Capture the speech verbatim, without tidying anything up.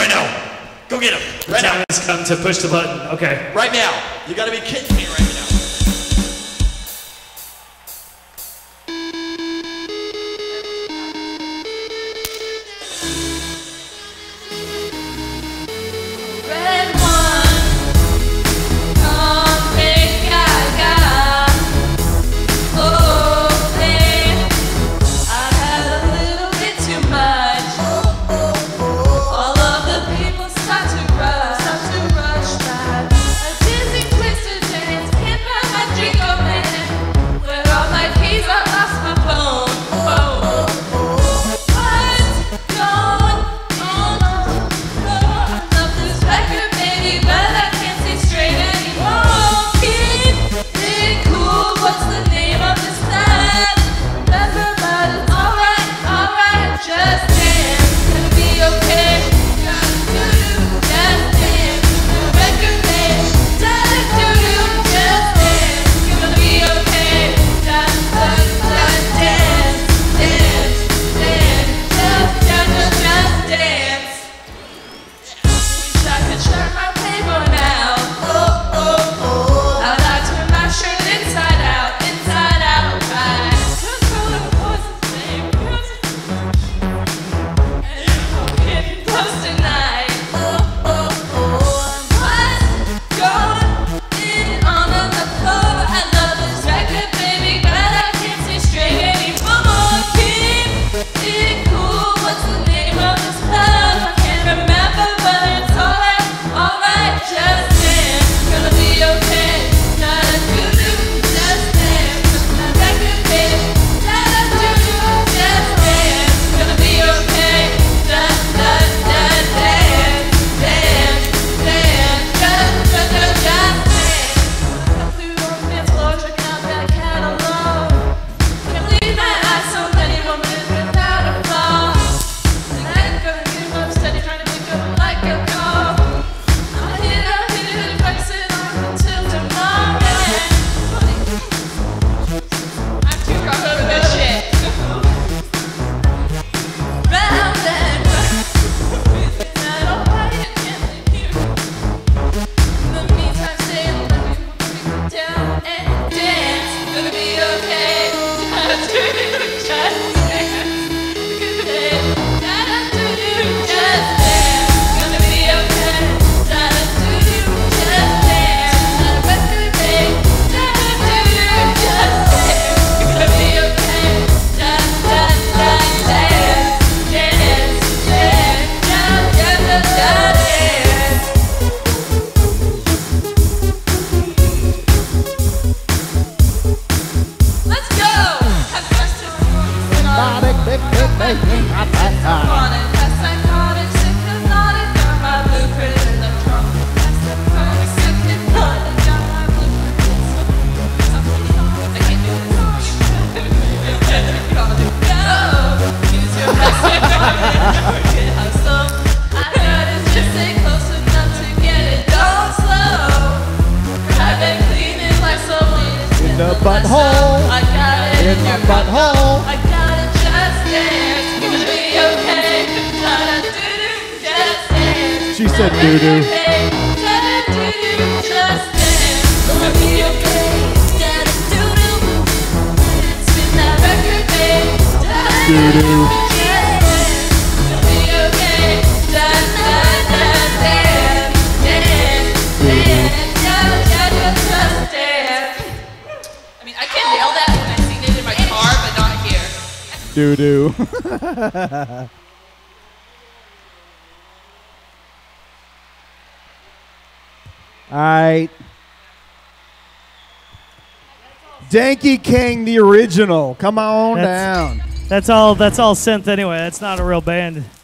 right now. Go get him. Right now. The time has come to push the button. Okay. Right now. You gotta be kidding me right now. Doo-doo. All right. Danky King, the original. Come on that's, down. That's all. That's all synth anyway. That's not a real band.